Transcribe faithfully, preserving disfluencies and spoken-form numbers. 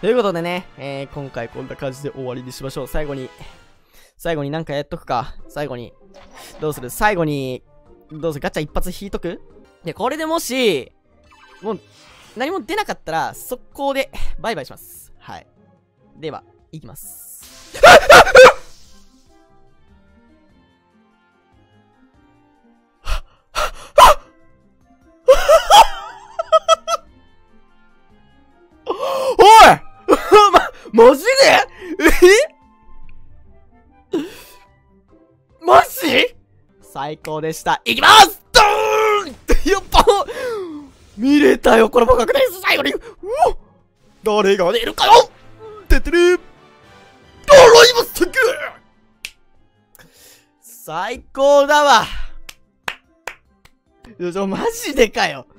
ということでね、えー、今回こんな感じで終わりにしましょう。最後に、最後になんかやっとくか。最後に。どうする？最後に、どうする？ガチャ一発引いとく？で、これでもし、もう、何も出なかったら、速攻で、バイバイします。はい。では、いきます。おいま、マジで？えマジ？最高でした。いきますドーンやっぱ見れたよ、これも確定です。最後に、うお誰が出るかよ出てるドロイブスティック最高だわ。いや、マジでかよ。